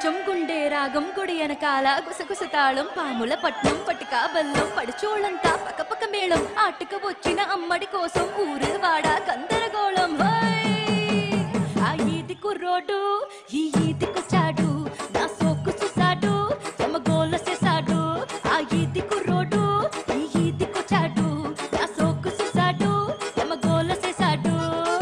కొంచెం గుండె రాగం గుడి వెనకాల గుసగుస తాళం పాముల పట్నం పటిక బల్లం పడిచోళ్ళంతా పక్కపక్క మేళం ఆటకు వచ్చిన అమ్మడి కోసం ఊరు వాడ గందరగోళం. ఆ ఈది కుర్రోడు ఈ ఈదికొచ్చాడు నా సోకు చూసాడు జమగోల చేశాడు. ఆ ఈది కుర్రోడు ఈ ఈదికొచ్చాడు నా సోకు చూసాడు జమగోల చేశాడు.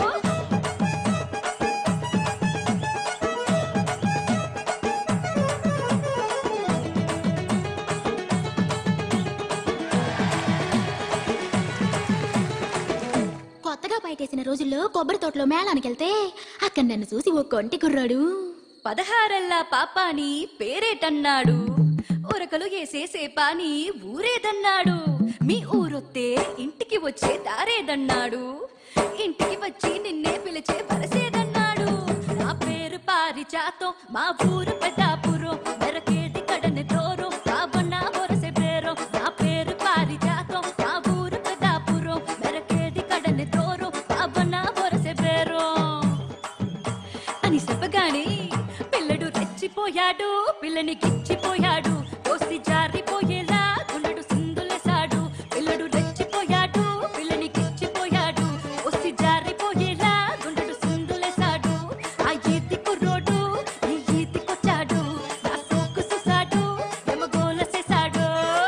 కొత్తగా బయటేసిన రోజుల్లో కొబ్బరి తోటలో మేళానికి వెళ్తే అక్కడ నన్ను చూసి ఓ కొంటి కుర్రాడు 16 పాపాని పేరేటన్నాడు. ఉరకలు వేసే సేపాని ఊరేదన్నాడు. మీ ఊరొత్తే ఇంటికి వచ్చే దారేదన్నాడు. ఇంటికి వచ్చి నిన్నే పిలిచే వరసేదన్నాడు. నా పేరు పారిజాతం మా ఊరు పెద్దాపురం మెరకేది కడని తోరు కాబన్న వరసే పేరు. నా పేరు పారిజాతం మా ఊరు పెద్దాపురం మెరకేది కడని తోరు కాబన్న వరసే పేరు అని చెప్పగానే పిల్లడు రెచ్చిపోయాడు. పిల్లని గిచ్చిపోయాడు. కోసి జారిపోయేలా గుండెడు సిందులేశాడు. పిల్లడు రెచ్చిపోయాడు. పిల్లని గిచ్చిపోయాడు. కోసి జారిపోయేలా గుండెడు సిందులేశాడు. ఆ ఈది కుర్రోడు ఈ ఈదికొచ్చాడు నా సోకు చూసాడు యమగోల చేశాడు.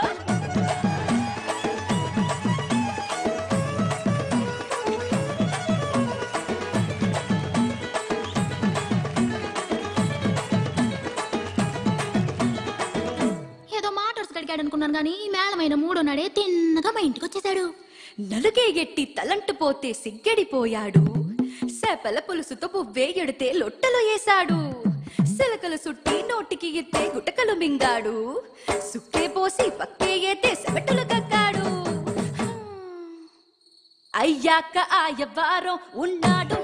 ఏదో మాటర్స్ గడిగాడు అనుకున్నాను గానీ మేళమైన మూడో నాడే తిన్నగా మా ఇంటికి వచ్చేసాడు. నలుగే ఎట్టి తలంటు పోతే సిగ్గడిపోయాడు. సేపల పులుసుతో పువ్వే ఎడితే లొట్టలు వేశాడు. సిలకలు సుట్టి నోటికి ఎత్తే గుటకలు మింగాడు. సుక్కే పోసి పక్కే ఎత్తే సెవటలు కక్కాడు. అయ్యాక ఆయవారం ఉన్నాడు